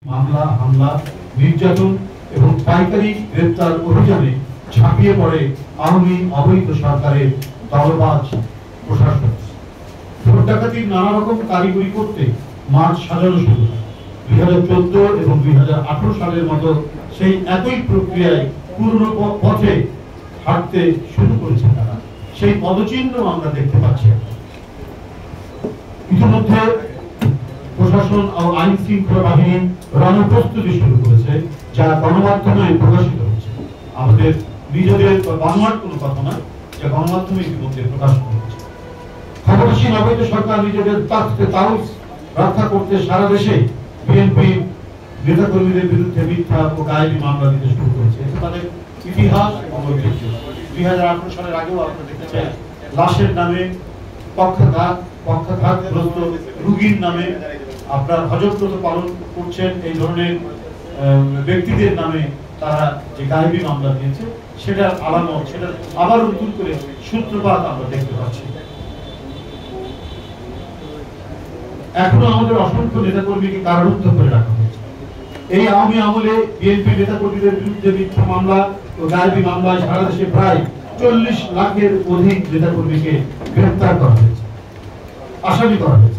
মামলা, হামলা, নির্যাতন এবং পাইকারি গ্রেপ্তার অভিযানে ঝাঁপিয়ে পড়ে আওয়ামী অবৈধ সরকারের দলবাজ প্রশাসন। ভোট ডাকাতির নানা রকম কারিগরি করতে মাঠ সাজানো শুরু হয়। 2014 এবং 2018 সালের মতো সেই একই প্রক্রিয়ায় পুরনো পথে হাঁটতে শুরু করেছে তারা। সেই পদচিহ্ন আমরা দেখতে পাচ্ছি। ইতিমধ্যে প্রশাসন ও আইন শৃঙ্খলা বাহিনী রণপ্রস্তুতি শুরু করেছে, যা গণমাধ্যমে প্রকাশিত হচ্ছে। আমাদের নিজেদের বাংলার কোনো কথা না, যা গণমাধ্যমে ইতিমধ্যে প্রকাশ করেছে। ক্ষমতাসীন অবৈধ সরকার নিজেদের তাউস রক্ষা করতে সারা দেশে বিএনপি নেতাকর্মীদের বিরুদ্ধে মিথ্যা ও গায়েবী মামলা দিতে শুরু করেছে। এতে তাদের ইতিহাস এবং ঐতিহ্য। 2018 সালের আগেও আপনারা দেখেছেন লাশের নামে, পক্ষাঘাতগ্রস্ত রোগীর নামে, আপনার হজব্রত পালন করছেন এই ধরনের ব্যক্তিদের নামে তারা যে গায়েবী মামলা দিয়েছে, সেটার আলামত, সেটার আবার নতুন করে সূত্রপাত আমরা দেখতে পাচ্ছি। এখনো আমাদের অসংখ্য নেতাকর্মীকে কারারুদ্ধ করে রাখা হয়েছে। এই আওয়ামী আমলে বিএনপি নেতাকর্মীদের বিরুদ্ধে মিথ্যা মামলা ও গায়েবী মামলায় সারা দেশে প্রায় 40 লাখের অধিক নেতাকর্মীকে গ্রেফতার করা হয়েছে, আসামি করা হয়েছে।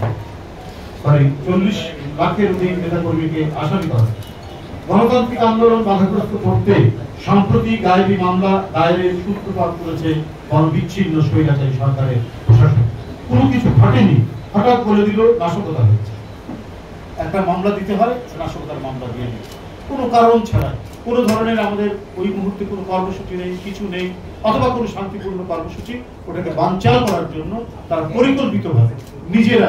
40 লাখের অধিক নেতাকর্মীকে আসামি করা হয়েছে। গণতান্ত্রিক আন্দোলন বাধাগ্রস্ত করতে সম্প্রতি গায়েবী মামলা দায়েরের সূত্রপাত করেছে গণবিচ্ছিন্ন স্বৈরাচারী সরকারের প্রশাসন। কোনো কিছু ঘটেনি, হঠাৎ বলে দিল নাশকতা হয়েছে। একটা মামলা দিতে হয়, নাশকতার মামলা দিয়ে দিল, কোনো কারণ ছাড়া। কোনো ধরনের আমাদের ওই মুহূর্তে কোনো কর্মসূচি নেই, কিছু নেই, অথবা কোনো শান্তিপূর্ণ কর্মসূচি, ওটাকে বানচাল করার জন্য তারা পরিকল্পিতভাবে নিজেরা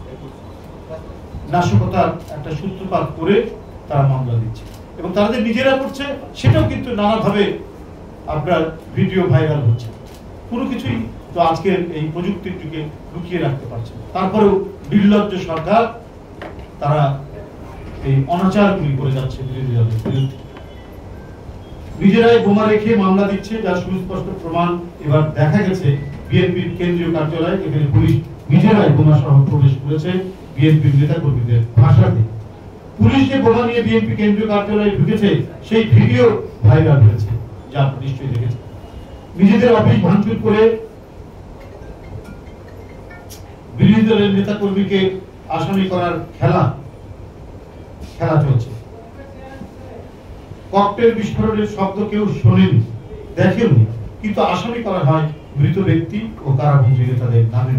নাশকতার একটা সূত্রপাত করে তারা মামলা দিচ্ছে, এবং তাদের নিজেরা করছে। সেটাও কিন্তু নানাভাবে আপনার ভিডিও ভাইরাল হচ্ছে। কোনো কিছুই তো আজকের এই প্রযুক্তির যুগে লুকিয়ে রাখতে পারছে না। তারপরেও নির্লজ্জ সরকার তারা এই অনাচারগুলি করে যাচ্ছে বিরোধী দলের বিরুদ্ধে। নিজেরাই বোমা রেখে মামলা দিচ্ছে, যার সুস্পষ্ট প্রমাণ এবার দেখা গেছে বিএনপির কেন্দ্রীয় কার্যালয়ে। এখানে পুলিশ নিজেরাই বোমা সহ প্রবেশ করেছে বিএনপির নেতাকর্মীদের ভাষাতে। পুলিশ যে বোমা নিয়ে বিএনপি কেন্দ্রীয় কার্যালয়ে ঢুকেছে, সেই ভিডিও ভাইরাল হয়েছে, যা আপনি নিশ্চয়ই দেখেছেন। নিজেদের অফিস ভাঙচুর করে বিরোধী দলের নেতাকর্মীকে আসামি করার খেলা চলছে। ককটেল বিস্ফোরণের শব্দ কেউ শোনেনি, দেখেননি, কিন্তু আসামি করা হয় মৃত ব্যক্তি ও কারাবন্দী নেতাদের নামে।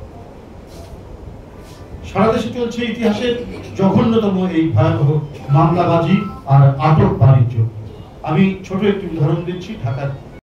সারা দেশে চলছে ইতিহাসের জঘন্যতম এই ভয়াবহ মামলাবাজি আর আটক বাণিজ্য। আমি ছোট একটি উদাহরণ দিচ্ছি। ঢাকার